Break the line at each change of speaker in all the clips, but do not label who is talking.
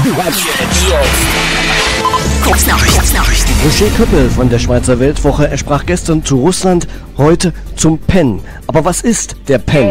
Roger Köppel von der Schweizer Weltwoche, er sprach gestern zu Russland, heute zum PEN. Aber was ist der PEN?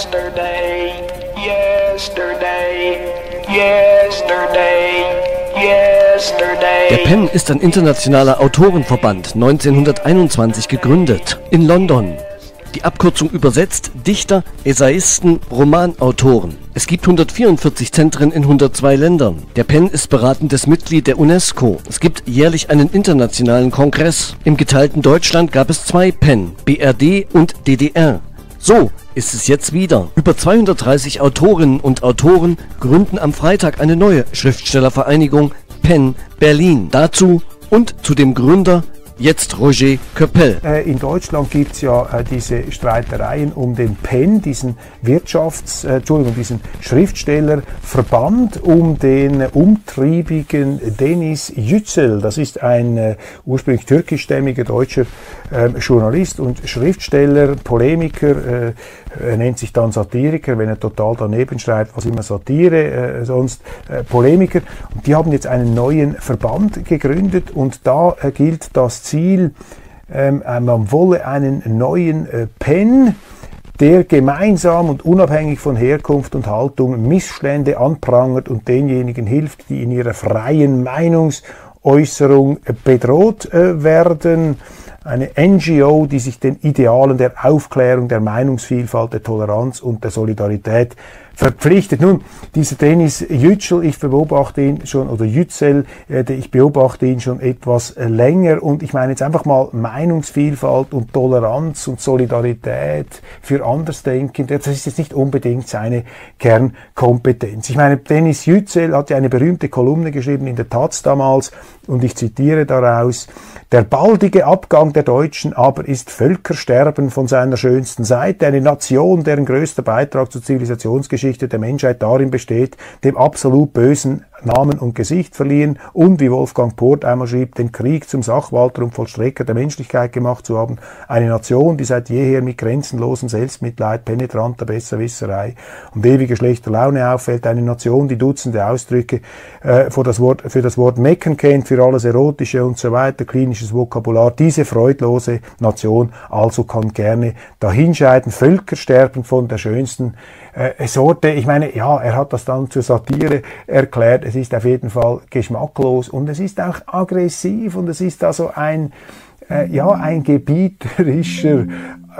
Der PEN ist ein internationaler Autorenverband, 1921 gegründet, in London. Die Abkürzung übersetzt Dichter, Essayisten, Romanautoren. Es gibt 144 Zentren in 102 Ländern. Der PEN ist beratendes Mitglied der UNESCO. Es gibt jährlich einen internationalen Kongress. Im geteilten Deutschland gab es 2 PEN, BRD und DDR. So ist es jetzt wieder. Über 230 Autorinnen und Autoren gründen am Freitag eine neue Schriftstellervereinigung, PEN Berlin. Dazu und zu dem Gründer jetzt Roger Köppel.
In Deutschland gibt es ja diese Streitereien um den PEN, diesen diesen Schriftstellerverband, um den umtriebigen Deniz Yücel. Das ist ein ursprünglich türkischstämmiger deutscher Journalist und Schriftsteller, Polemiker, er nennt sich dann Satiriker, wenn er total daneben schreibt, was immer Satire, sonst Polemiker. Und die haben jetzt einen neuen Verband gegründet und da gilt das Ziel, man wolle einen neuen PEN, der gemeinsam und unabhängig von Herkunft und Haltung Missstände anprangert und denjenigen hilft, die in ihrer freien Meinungsäußerung bedroht werden. Eine NGO, die sich den Idealen der Aufklärung, der Meinungsvielfalt, der Toleranz und der Solidarität verpflichtet. Nun, dieser Deniz Yücel, ich beobachte ihn schon, oder Yücel, ich beobachte ihn schon etwas länger und ich meine jetzt einfach mal Meinungsvielfalt und Toleranz und Solidarität für Andersdenkende, das ist jetzt nicht unbedingt seine Kernkompetenz. Ich meine, Deniz Yücel hat ja eine berühmte Kolumne geschrieben in der Taz damals und ich zitiere daraus: Der baldige Abgang der Deutschen aber ist Völkersterben von seiner schönsten Seite, eine Nation, deren größter Beitrag zur Zivilisationsgeschichte der Menschheit darin besteht, dem absolut Bösen Namen und Gesicht verliehen und, wie Wolfgang Port einmal schrieb, den Krieg zum Sachwalter und Vollstrecker der Menschlichkeit gemacht zu haben. Eine Nation, die seit jeher mit grenzenlosem Selbstmitleid, penetranter Besserwisserei und ewiger schlechter Laune auffällt. Eine Nation, die Dutzende Ausdrücke für das Wort meckern kennt, für alles Erotische und so weiter, klinisches Vokabular. Diese freudlose Nation also kann gerne dahinscheiden. Völkersterben von der schönsten Sorte. Ich meine, ja, er hat das dann zur Satire erklärt. Es ist auf jeden Fall geschmacklos und es ist auch aggressiv und es ist also ein gebieterischer,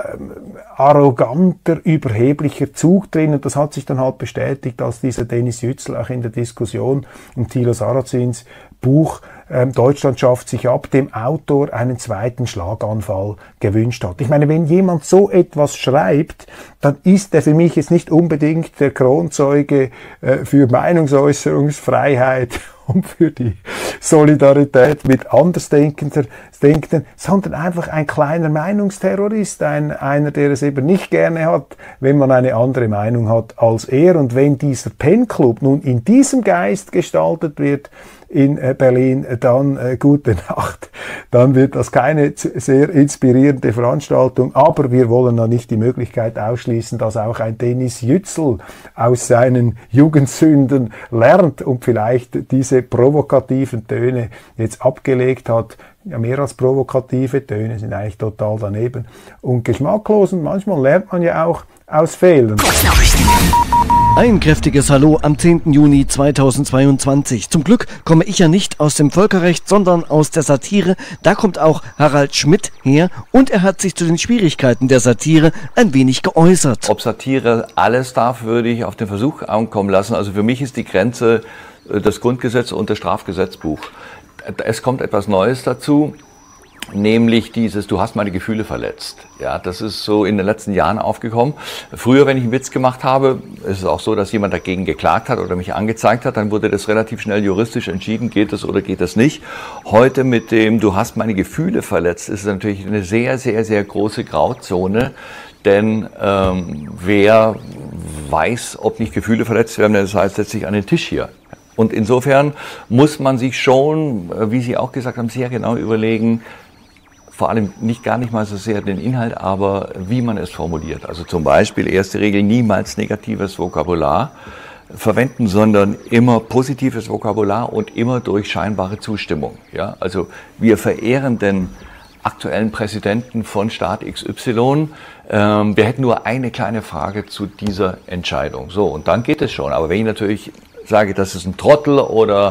arroganter, überheblicher Zug drin und das hat sich dann halt bestätigt, als dieser Deniz Yücel auch in der Diskussion um Thilo Sarrazins Buch Deutschland schafft sich ab, dem Autor einen zweiten Schlaganfall gewünscht hat. Ich meine, wenn jemand so etwas schreibt, dann ist er für mich jetzt nicht unbedingt der Kronzeuge für Meinungsäußerungsfreiheit und für die Solidarität mit Andersdenkenden, sondern einfach ein kleiner Meinungsterrorist, einer, der es eben nicht gerne hat, wenn man eine andere Meinung hat als er. Und wenn dieser PEN-Club nun in diesem Geist gestaltet wird in Berlin, dann gute Nacht. Dann wird das keine sehr inspirierende Veranstaltung, aber wir wollen da nicht die Möglichkeit ausschließen, dass auch ein Deniz Yücel aus seinen Jugendsünden lernt und vielleicht diese provokativen Töne jetzt abgelegt hat. Ja, mehr als provokative Töne sind eigentlich total daneben und geschmacklos und manchmal lernt man ja auch aus Fehlern.
Ein kräftiges Hallo am 10. Juni 2022. Zum Glück komme ich ja nicht aus dem Völkerrecht, sondern aus der Satire. Da kommt auch Harald Schmidt her und er hat sich zu den Schwierigkeiten der Satire ein wenig geäußert.
Ob Satire alles darf, würde ich auf den Versuch ankommen lassen. Also für mich ist die Grenze das Grundgesetz und das Strafgesetzbuch. Es kommt etwas Neues dazu. Nämlich dieses, du hast meine Gefühle verletzt. Ja, das ist so in den letzten Jahren aufgekommen. Früher, wenn ich einen Witz gemacht habe, ist es auch so, dass jemand dagegen geklagt hat oder mich angezeigt hat, dann wurde das relativ schnell juristisch entschieden, geht das oder geht das nicht. Heute mit dem, du hast meine Gefühle verletzt, ist es natürlich eine sehr, sehr, sehr große Grauzone. Denn wer weiß, ob nicht Gefühle verletzt werden, das heißt letztlich an den Tisch hier. Und insofern muss man sich schon, wie Sie auch gesagt haben, sehr genau überlegen, vor allem gar nicht mal so sehr den Inhalt, aber wie man es formuliert. Also zum Beispiel erste Regel, niemals negatives Vokabular. verwenden, sondern immer positives Vokabular und immer durch scheinbare Zustimmung. Ja? Also wir verehren den aktuellen Präsidenten von Staat XY. Wir hätten nur eine kleine Frage zu dieser Entscheidung. So, und dann geht es schon. Aber wenn ich natürlich sage, das ist ein Trottel oder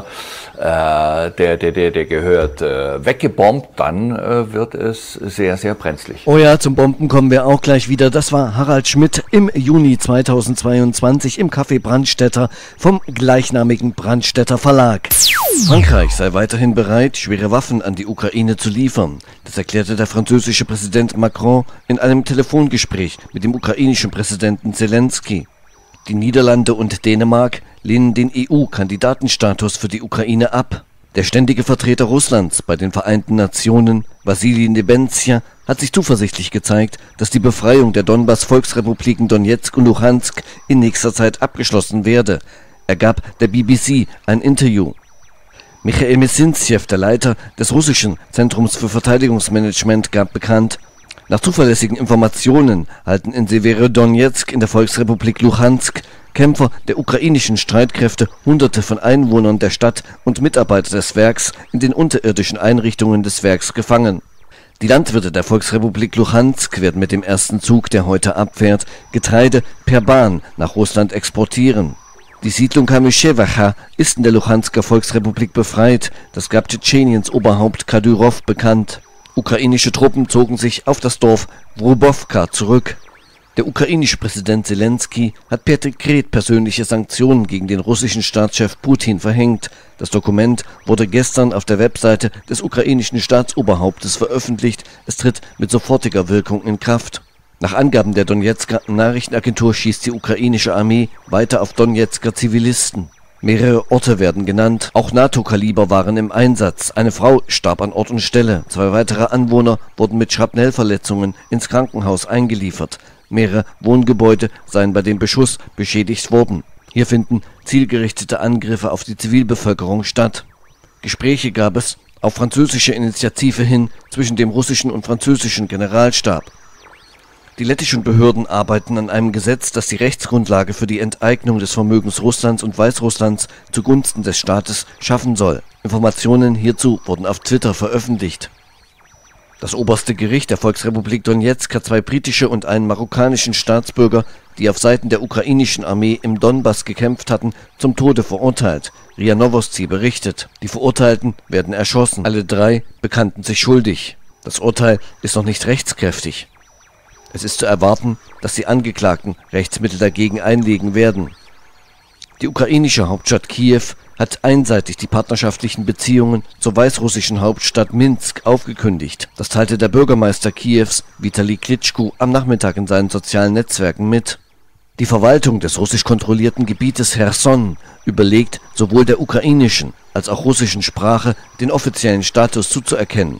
der gehört weggebombt, dann wird es sehr, sehr brenzlig.
Oh ja, zum Bomben kommen wir auch gleich wieder. Das war Harald Schmidt im Juni 2022 im Café Brandstätter vom gleichnamigen Brandstätter Verlag. Frankreich sei weiterhin bereit, schwere Waffen an die Ukraine zu liefern. Das erklärte der französische Präsident Macron in einem Telefongespräch mit dem ukrainischen Präsidenten Zelensky. Die Niederlande und Dänemark lehnen den EU-Kandidatenstatus für die Ukraine ab. Der ständige Vertreter Russlands bei den Vereinten Nationen, Wassili Nebenzia, hat sich zuversichtlich gezeigt, dass die Befreiung der Donbass-Volksrepubliken Donezk und Luhansk in nächster Zeit abgeschlossen werde. Er gab der BBC ein Interview. Michail Messintsev, der Leiter des russischen Zentrums für Verteidigungsmanagement, gab bekannt, nach zuverlässigen Informationen halten in Severodonezk in der Volksrepublik Luhansk Kämpfer der ukrainischen Streitkräfte Hunderte von Einwohnern der Stadt und Mitarbeiter des Werks in den unterirdischen Einrichtungen des Werks gefangen. Die Landwirte der Volksrepublik Luhansk werden mit dem ersten Zug, der heute abfährt, Getreide per Bahn nach Russland exportieren. Die Siedlung Kamyshewacha ist in der Luhansker Volksrepublik befreit, das gab Tschetscheniens Oberhaupt Kadyrov bekannt. Ukrainische Truppen zogen sich auf das Dorf Wrubowka zurück. Der ukrainische Präsident Zelensky hat per Dekret persönliche Sanktionen gegen den russischen Staatschef Putin verhängt. Das Dokument wurde gestern auf der Webseite des ukrainischen Staatsoberhauptes veröffentlicht. Es tritt mit sofortiger Wirkung in Kraft. Nach Angaben der Donezker Nachrichtenagentur schießt die ukrainische Armee weiter auf Donezker Zivilisten. Mehrere Orte werden genannt, auch NATO-Kaliber waren im Einsatz. Eine Frau starb an Ort und Stelle. 2 weitere Anwohner wurden mit Schrapnellverletzungen ins Krankenhaus eingeliefert. Mehrere Wohngebäude seien bei dem Beschuss beschädigt worden. Hier finden zielgerichtete Angriffe auf die Zivilbevölkerung statt. Gespräche gab es auf französische Initiative hin zwischen dem russischen und französischen Generalstab. Die lettischen Behörden arbeiten an einem Gesetz, das die Rechtsgrundlage für die Enteignung des Vermögens Russlands und Weißrusslands zugunsten des Staates schaffen soll. Informationen hierzu wurden auf Twitter veröffentlicht. Das oberste Gericht der Volksrepublik Donezk hat 2 britische und einen marokkanischen Staatsbürger, die auf Seiten der ukrainischen Armee im Donbass gekämpft hatten, zum Tode verurteilt. RIA Novosti berichtet. Die Verurteilten werden erschossen. Alle 3 bekannten sich schuldig. Das Urteil ist noch nicht rechtskräftig. Es ist zu erwarten, dass die Angeklagten Rechtsmittel dagegen einlegen werden. Die ukrainische Hauptstadt Kiew hat einseitig die partnerschaftlichen Beziehungen zur weißrussischen Hauptstadt Minsk aufgekündigt. Das teilte der Bürgermeister Kiews, Vitali Klitschko, am Nachmittag in seinen sozialen Netzwerken mit. Die Verwaltung des russisch kontrollierten Gebietes Cherson überlegt, sowohl der ukrainischen als auch russischen Sprache den offiziellen Status zuzuerkennen.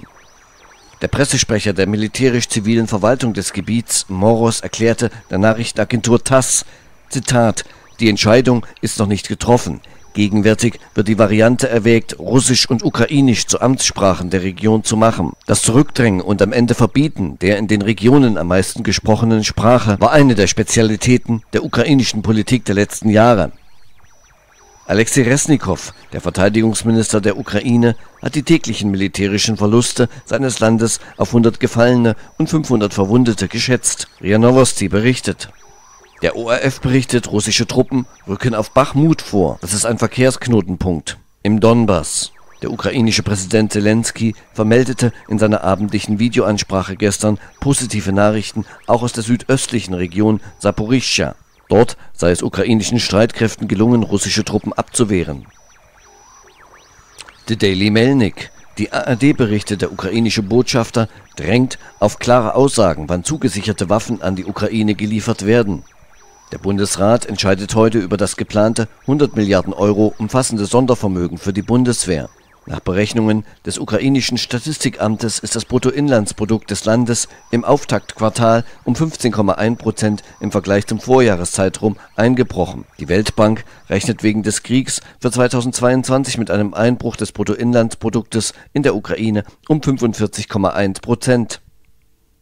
Der Pressesprecher der militärisch-zivilen Verwaltung des Gebiets, Moros, erklärte der Nachrichtenagentur TASS, Zitat, die Entscheidung ist noch nicht getroffen. Gegenwärtig wird die Variante erwägt, Russisch und Ukrainisch zu Amtssprachen der Region zu machen. Das Zurückdrängen und am Ende Verbieten der in den Regionen am meisten gesprochenen Sprache war eine der Spezialitäten der ukrainischen Politik der letzten Jahre. Alexei Resnikow, der Verteidigungsminister der Ukraine, hat die täglichen militärischen Verluste seines Landes auf 100 Gefallene und 500 Verwundete geschätzt. RIA Novosti berichtet. Der ORF berichtet, russische Truppen rücken auf Bachmut vor. Das ist ein Verkehrsknotenpunkt im Donbass. Der ukrainische Präsident Zelensky vermeldete in seiner abendlichen Videoansprache gestern positive Nachrichten auch aus der südöstlichen Region Saporischschja. Dort sei es ukrainischen Streitkräften gelungen, russische Truppen abzuwehren. The Daily Melnik. Die ARD berichtet, der ukrainische Botschafter drängt auf klare Aussagen, wann zugesicherte Waffen an die Ukraine geliefert werden. Der Bundesrat entscheidet heute über das geplante 100 Milliarden Euro umfassende Sondervermögen für die Bundeswehr. Nach Berechnungen des ukrainischen Statistikamtes ist das Bruttoinlandsprodukt des Landes im Auftaktquartal um 15,1% im Vergleich zum Vorjahreszeitraum eingebrochen. Die Weltbank rechnet wegen des Kriegs für 2022 mit einem Einbruch des Bruttoinlandsproduktes in der Ukraine um 45,1%.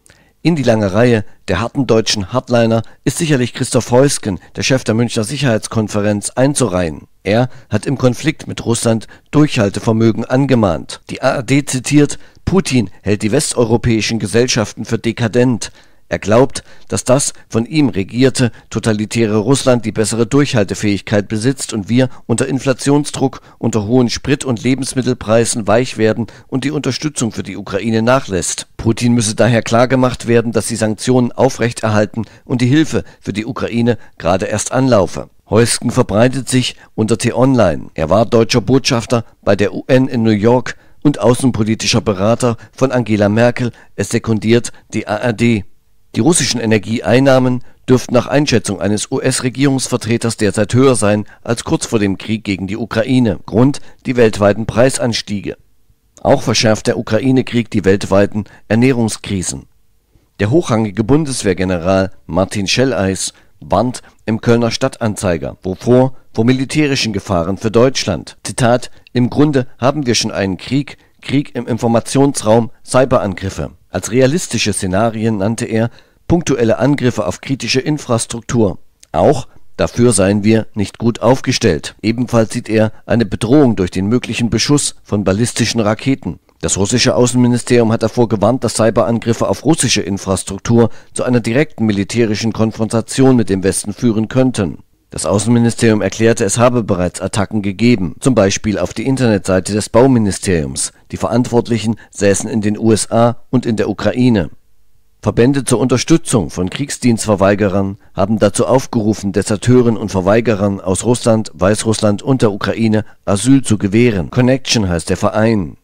In die lange Reihe der harten deutschen Hardliner ist sicherlich Christoph Heusgen, der Chef der Münchner Sicherheitskonferenz, einzureihen. Er hat im Konflikt mit Russland Durchhaltevermögen angemahnt. Die ARD zitiert: Putin hält die westeuropäischen Gesellschaften für dekadent. Er glaubt, dass das von ihm regierte totalitäre Russland die bessere Durchhaltefähigkeit besitzt und wir unter Inflationsdruck, unter hohen Sprit- und Lebensmittelpreisen weich werden und die Unterstützung für die Ukraine nachlässt. Putin müsse daher klargemacht werden, dass die Sanktionen aufrechterhalten und die Hilfe für die Ukraine gerade erst anlaufe. Heusgen verbreitet sich unter T-Online. Er war deutscher Botschafter bei der UN in New York und außenpolitischer Berater von Angela Merkel. Es sekundiert die ARD. Die russischen Energieeinnahmen dürften nach Einschätzung eines US-Regierungsvertreters derzeit höher sein als kurz vor dem Krieg gegen die Ukraine. Grund: die weltweiten Preisanstiege. Auch verschärft der Ukraine-Krieg die weltweiten Ernährungskrisen. Der hochrangige Bundeswehrgeneral Martin Schelleis warnt im Kölner Stadtanzeiger. Wovor? Vor militärischen Gefahren für Deutschland. Zitat: Im Grunde haben wir schon einen Krieg im Informationsraum, Cyberangriffe. Als realistische Szenarien nannte er punktuelle Angriffe auf kritische Infrastruktur. Auch dafür seien wir nicht gut aufgestellt. Ebenfalls sieht er eine Bedrohung durch den möglichen Beschuss von ballistischen Raketen. Das russische Außenministerium hat davor gewarnt, dass Cyberangriffe auf russische Infrastruktur zu einer direkten militärischen Konfrontation mit dem Westen führen könnten. Das Außenministerium erklärte, es habe bereits Attacken gegeben, zum Beispiel auf die Internetseite des Bauministeriums. Die Verantwortlichen säßen in den USA und in der Ukraine. Verbände zur Unterstützung von Kriegsdienstverweigerern haben dazu aufgerufen, Deserteuren und Verweigerern aus Russland, Weißrussland und der Ukraine Asyl zu gewähren. Connection heißt der Verein.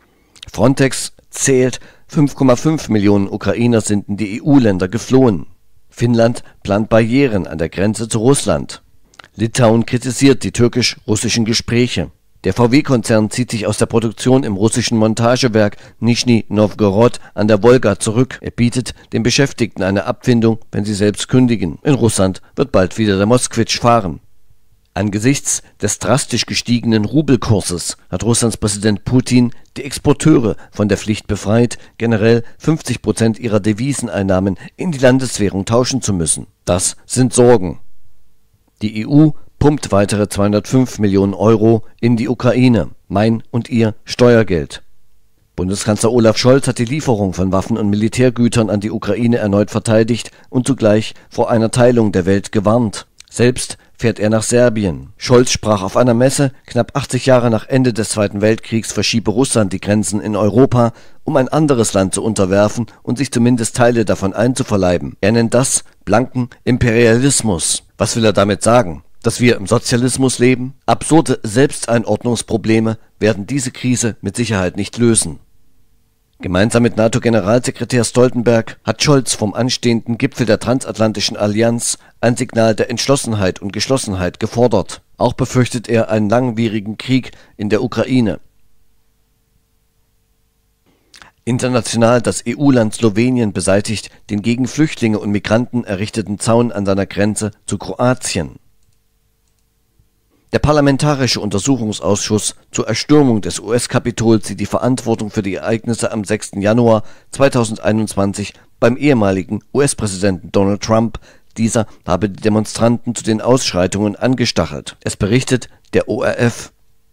Frontex zählt, 5,5 Millionen Ukrainer sind in die EU-Länder geflohen. Finnland plant Barrieren an der Grenze zu Russland. Litauen kritisiert die türkisch-russischen Gespräche. Der VW-Konzern zieht sich aus der Produktion im russischen Montagewerk Nischni Nowgorod an der Wolga zurück. Er bietet den Beschäftigten eine Abfindung, wenn sie selbst kündigen. In Russland wird bald wieder der Moskwitsch fahren. Angesichts des drastisch gestiegenen Rubelkurses hat Russlands Präsident Putin die Exporteure von der Pflicht befreit, generell 50% ihrer Deviseneinnahmen in die Landeswährung tauschen zu müssen. Das sind Sorgen. Die EU pumpt weitere 205 Millionen Euro in die Ukraine. Mein und ihr Steuergeld. Bundeskanzler Olaf Scholz hat die Lieferung von Waffen und Militärgütern an die Ukraine erneut verteidigt und zugleich vor einer Teilung der Welt gewarnt. Selbst fährt er nach Serbien. Scholz sprach auf einer Messe, knapp 80 Jahre nach Ende des Zweiten Weltkriegs verschiebe Russland die Grenzen in Europa, um ein anderes Land zu unterwerfen und sich zumindest Teile davon einzuverleiben. Er nennt das blanken Imperialismus. Was will er damit sagen? Dass wir im Sozialismus leben? Absurde Selbsteinordnungsprobleme werden diese Krise mit Sicherheit nicht lösen. Gemeinsam mit NATO-Generalsekretär Stoltenberg hat Scholz vom anstehenden Gipfel der Transatlantischen Allianz ein Signal der Entschlossenheit und Geschlossenheit gefordert. Auch befürchtet er einen langwierigen Krieg in der Ukraine. International: Das EU-Land Slowenien beseitigt den gegen Flüchtlinge und Migranten errichteten Zaun an seiner Grenze zu Kroatien. Der Parlamentarische Untersuchungsausschuss zur Erstürmung des US-Kapitols sieht die Verantwortung für die Ereignisse am 6. Januar 2021 beim ehemaligen US-Präsidenten Donald Trump. Dieser habe die Demonstranten zu den Ausschreitungen angestachelt. Es berichtet der ORF.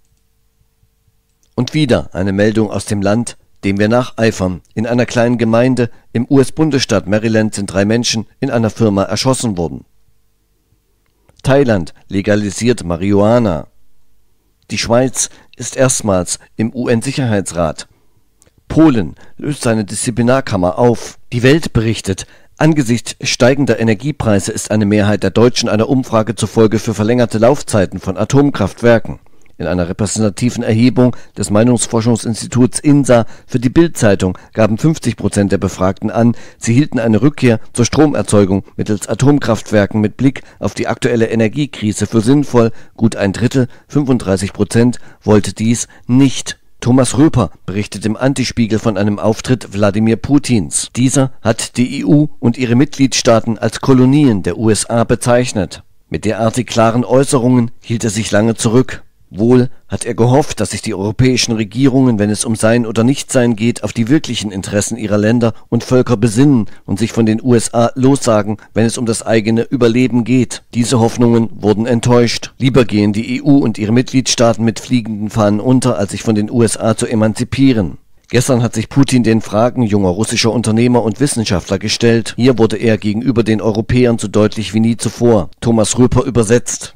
Und wieder eine Meldung aus dem Land, dem wir nacheifern. In einer kleinen Gemeinde im US-Bundesstaat Maryland sind 3 Menschen in einer Firma erschossen worden. Thailand legalisiert Marihuana. Die Schweiz ist erstmals im UN-Sicherheitsrat. Polen löst seine Disziplinarkammer auf. Die Welt berichtet, angesichts steigender Energiepreise ist eine Mehrheit der Deutschen einer Umfrage zufolge für verlängerte Laufzeiten von Atomkraftwerken. In einer repräsentativen Erhebung des Meinungsforschungsinstituts INSA für die Bild-Zeitung gaben 50% der Befragten an, sie hielten eine Rückkehr zur Stromerzeugung mittels Atomkraftwerken mit Blick auf die aktuelle Energiekrise für sinnvoll. Gut ein Drittel, 35%, wollte dies nicht. Thomas Röper berichtet im Antispiegel von einem Auftritt Wladimir Putins. Dieser hat die EU und ihre Mitgliedstaaten als Kolonien der USA bezeichnet. Mit derartig klaren Äußerungen hielt er sich lange zurück. Wohl hat er gehofft, dass sich die europäischen Regierungen, wenn es um Sein oder Nichtsein geht, auf die wirklichen Interessen ihrer Länder und Völker besinnen und sich von den USA lossagen, wenn es um das eigene Überleben geht. Diese Hoffnungen wurden enttäuscht. Lieber gehen die EU und ihre Mitgliedstaaten mit fliegenden Fahnen unter, als sich von den USA zu emanzipieren. Gestern hat sich Putin den Fragen junger russischer Unternehmer und Wissenschaftler gestellt. Hier wurde er gegenüber den Europäern so deutlich wie nie zuvor. Thomas Röper übersetzt.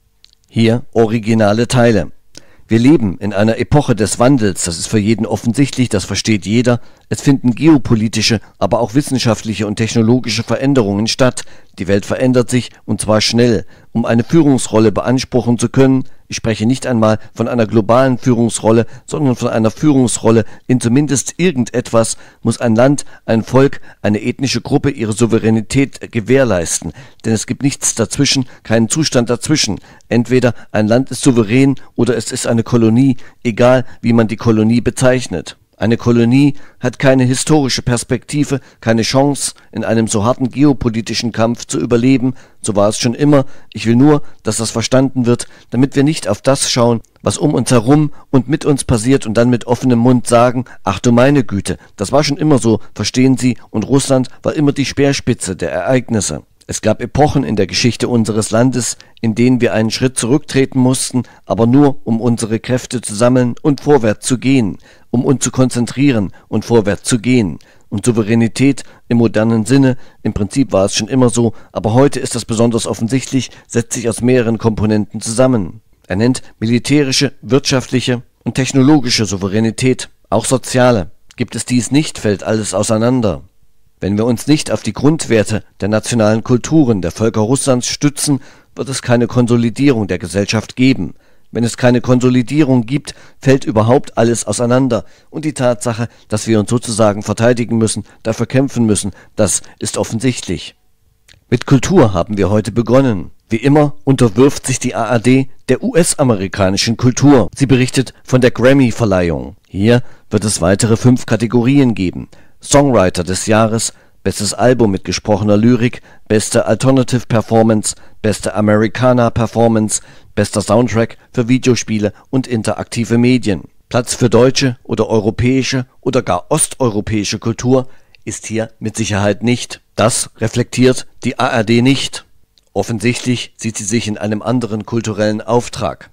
Hier originale Teile. Wir leben in einer Epoche des Wandels, das ist für jeden offensichtlich, das versteht jeder. Es finden geopolitische, aber auch wissenschaftliche und technologische Veränderungen statt. Die Welt verändert sich, und zwar schnell. Um eine Führungsrolle beanspruchen zu können, ich spreche nicht einmal von einer globalen Führungsrolle, sondern von einer Führungsrolle in zumindest irgendetwas, muss ein Land, ein Volk, eine ethnische Gruppe ihre Souveränität gewährleisten. Denn es gibt nichts dazwischen, keinen Zustand dazwischen. Entweder ein Land ist souverän oder es ist eine Kolonie, egal wie man die Kolonie bezeichnet. Eine Kolonie hat keine historische Perspektive, keine Chance, in einem so harten geopolitischen Kampf zu überleben. So war es schon immer. Ich will nur, dass das verstanden wird, damit wir nicht auf das schauen, was um uns herum und mit uns passiert und dann mit offenem Mund sagen, ach du meine Güte, das war schon immer so, verstehen Sie, und Russland war immer die Speerspitze der Ereignisse. Es gab Epochen in der Geschichte unseres Landes, in denen wir einen Schritt zurücktreten mussten, aber nur, um unsere Kräfte zu sammeln und vorwärts zu gehen, um uns zu konzentrieren und vorwärts zu gehen. Und Souveränität im modernen Sinne, im Prinzip war es schon immer so, aber heute ist das besonders offensichtlich, setzt sich aus mehreren Komponenten zusammen. Er nennt militärische, wirtschaftliche und technologische Souveränität, auch soziale. Gibt es dies nicht, fällt alles auseinander. Wenn wir uns nicht auf die Grundwerte der nationalen Kulturen der Völker Russlands stützen, wird es keine Konsolidierung der Gesellschaft geben. Wenn es keine Konsolidierung gibt, fällt überhaupt alles auseinander. Und die Tatsache, dass wir uns sozusagen verteidigen müssen, dafür kämpfen müssen, das ist offensichtlich. Mit Kultur haben wir heute begonnen. Wie immer unterwirft sich die ARD der US-amerikanischen Kultur. Sie berichtet von der Grammy-Verleihung. Hier wird es weitere 5 Kategorien geben. Songwriter des Jahres, bestes Album mit gesprochener Lyrik, beste Alternative Performance, beste Americana Performance, bester Soundtrack für Videospiele und interaktive Medien. Platz für deutsche oder europäische oder gar osteuropäische Kultur ist hier mit Sicherheit nicht. Das reflektiert die ARD nicht. Offensichtlich sieht sie sich in einem anderen kulturellen Auftrag.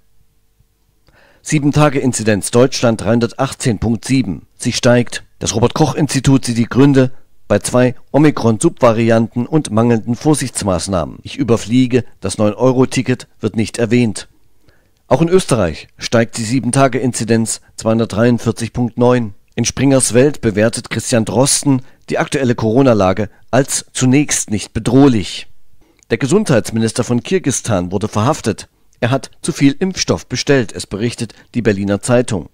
7-Tage-Inzidenz Deutschland 318,7. Sie steigt. Das Robert-Koch-Institut sieht die Gründe bei 2 Omikron-Subvarianten und mangelnden Vorsichtsmaßnahmen. Ich überfliege, das 9-Euro-Ticket wird nicht erwähnt. Auch in Österreich steigt die 7-Tage-Inzidenz 243,9. In Springers Welt bewertet Christian Drosten die aktuelle Corona-Lage als zunächst nicht bedrohlich. Der Gesundheitsminister von Kirgisistan wurde verhaftet. Er hat zu viel Impfstoff bestellt, es berichtet die Berliner Zeitung.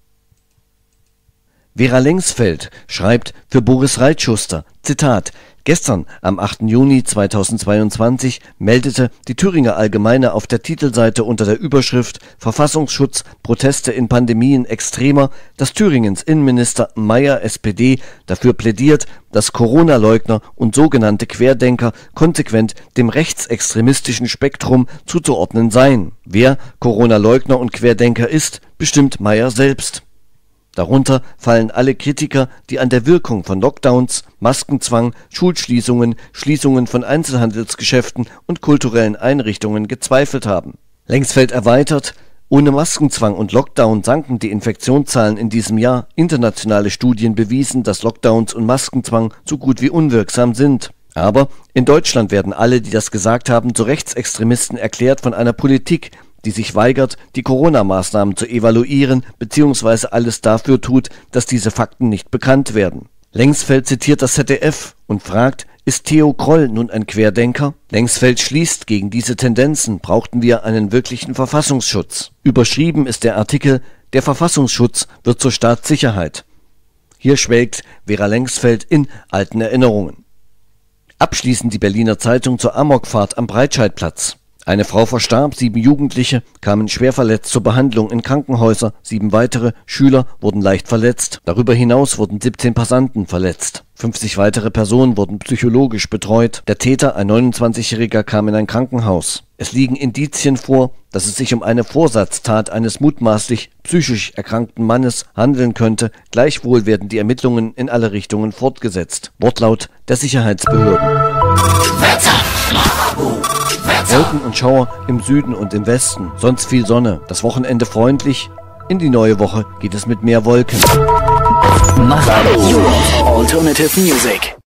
Vera Lengsfeld schreibt für Boris Reitschuster, Zitat, gestern, am 8. Juni 2022, meldete die Thüringer Allgemeine auf der Titelseite unter der Überschrift Verfassungsschutz, Proteste in Pandemien extremer, dass Thüringens Innenminister Mayer, SPD, dafür plädiert, dass Corona-Leugner und sogenannte Querdenker konsequent dem rechtsextremistischen Spektrum zuzuordnen seien. Wer Corona-Leugner und Querdenker ist, bestimmt Mayer selbst. Darunter fallen alle Kritiker, die an der Wirkung von Lockdowns, Maskenzwang, Schulschließungen, Schließungen von Einzelhandelsgeschäften und kulturellen Einrichtungen gezweifelt haben. Lengsfeld erweitert, ohne Maskenzwang und Lockdown sanken die Infektionszahlen in diesem Jahr. Internationale Studien bewiesen, dass Lockdowns und Maskenzwang so gut wie unwirksam sind. Aber in Deutschland werden alle, die das gesagt haben, zu Rechtsextremisten erklärt von einer Politik, die sich weigert, die Corona-Maßnahmen zu evaluieren bzw. alles dafür tut, dass diese Fakten nicht bekannt werden. Lengsfeld zitiert das ZDF und fragt, ist Theo Kroll nun ein Querdenker? Lengsfeld schließt, gegen diese Tendenzen brauchten wir einen wirklichen Verfassungsschutz. Überschrieben ist der Artikel, der Verfassungsschutz wird zur Staatssicherheit. Hier schwelgt Vera Lengsfeld in alten Erinnerungen. Abschließend die Berliner Zeitung zur Amokfahrt am Breitscheidplatz. Eine Frau verstarb, 7 Jugendliche kamen schwer verletzt zur Behandlung in Krankenhäuser, 7 weitere Schüler wurden leicht verletzt. Darüber hinaus wurden 17 Passanten verletzt. 50 weitere Personen wurden psychologisch betreut. Der Täter, ein 29-Jähriger, kam in ein Krankenhaus. Es liegen Indizien vor, dass es sich um eine Vorsatztat eines mutmaßlich psychisch erkrankten Mannes handeln könnte. Gleichwohl werden die Ermittlungen in alle Richtungen fortgesetzt. Wortlaut der Sicherheitsbehörden. Wolken und Schauer im Süden und im Westen, sonst viel Sonne. Das Wochenende freundlich. In die neue Woche geht es mit mehr Wolken.
Your alternative music.